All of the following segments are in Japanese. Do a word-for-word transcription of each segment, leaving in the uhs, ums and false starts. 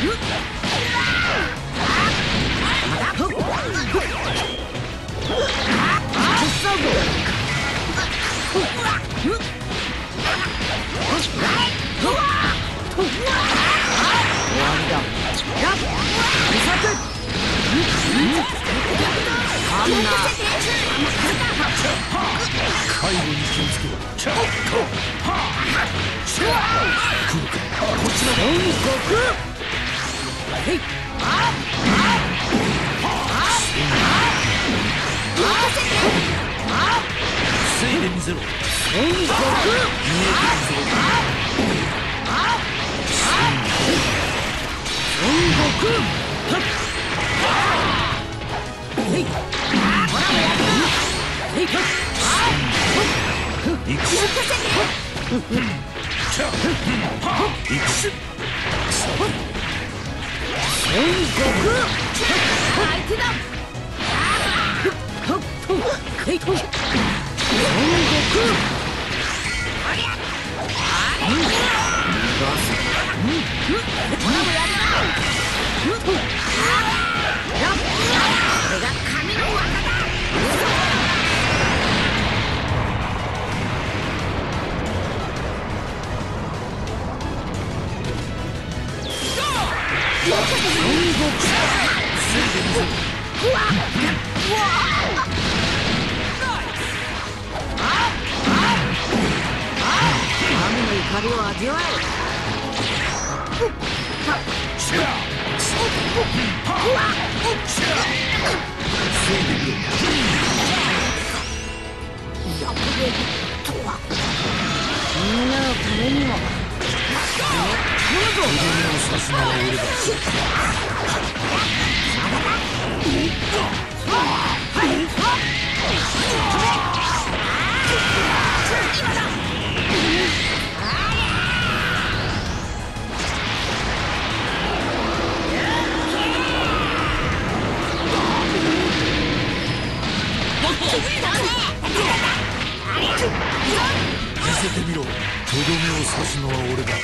背後に気をつけろ。ちょっと来るか。こっちだ。ゴーゴク。へい。防いでみせろ。ゴーゴク。見えてるぞ。ゴーゴク。へい。ほらもやった。へい。行くぞ。行くぞ。戦国。相手だ。戦国。ほらもやるな。これが神の技だ。神の怒りを味わえ。みんなのためにも。見せてみろ。とどめを刺すのは俺だ。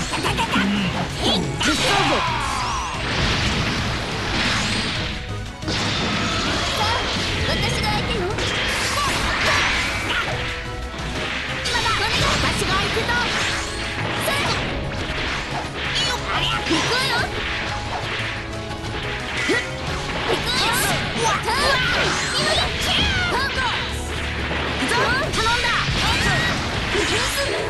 私が相手よ。今だ。私が相手だ。行くよ。行くよ。頼んだ。どうすんのよ。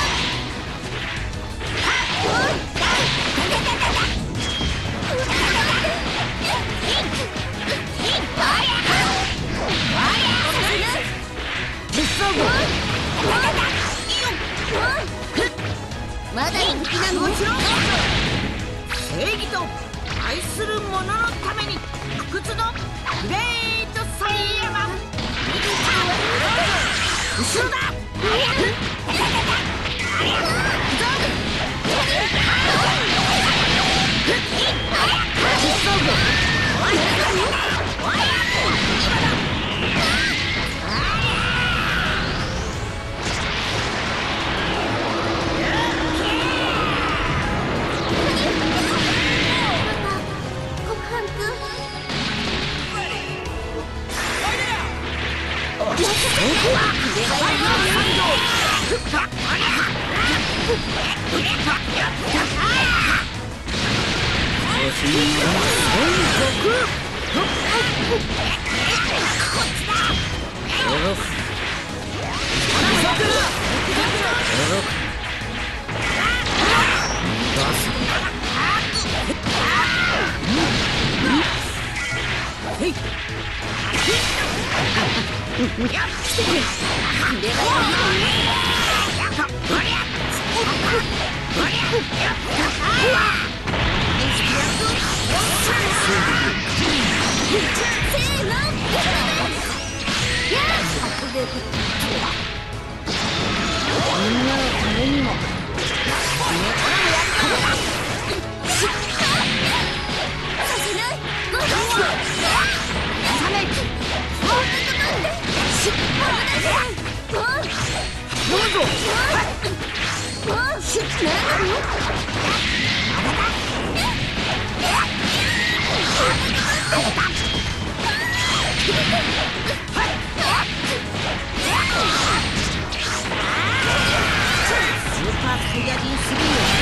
まだ人気なの。もちろん正義と愛する者のために不屈のグレートサイヤマン。後ろだ。 ーパーサイヤ人スリーよ。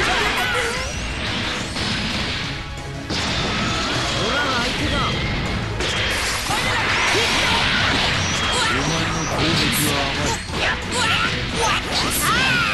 俺らが相手だ。 お前の攻撃は甘い。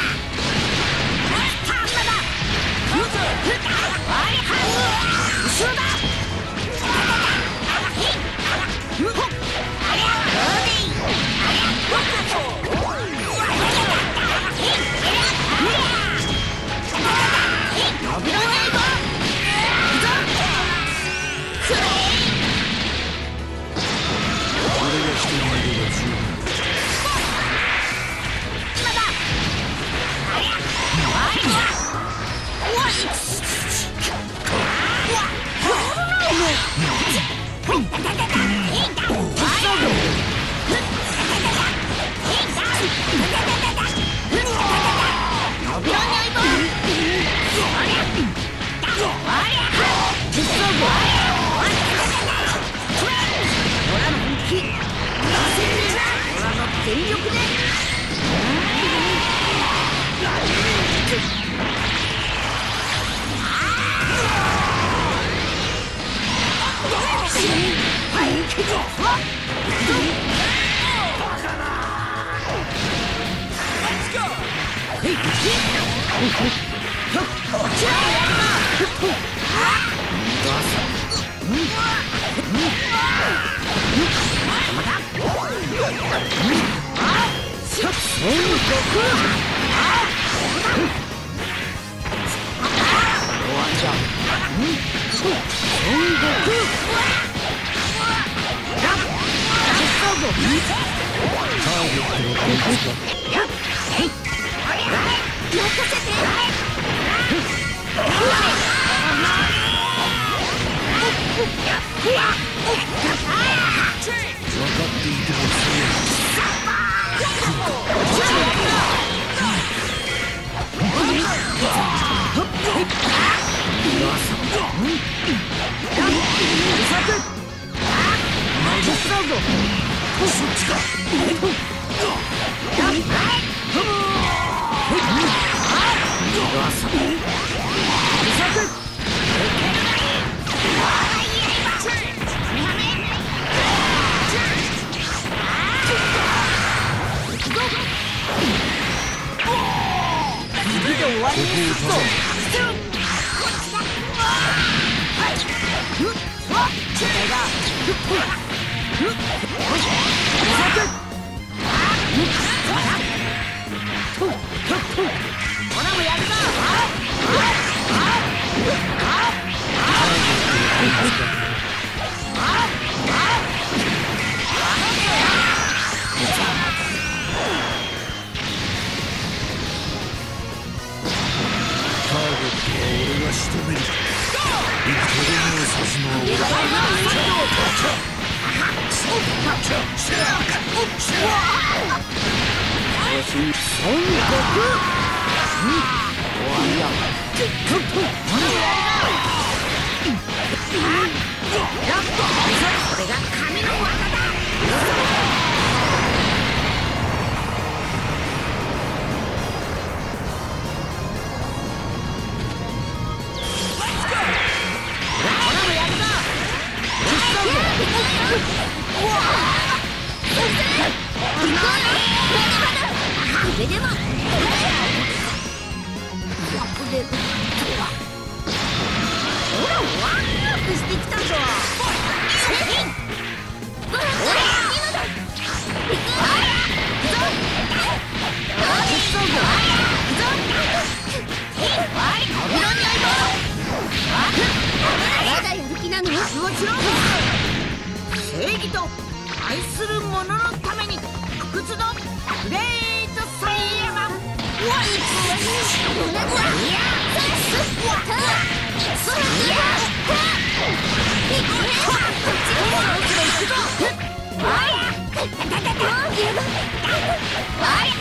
全力で正義と愛する者のために不屈のグレートサイヤマン。はい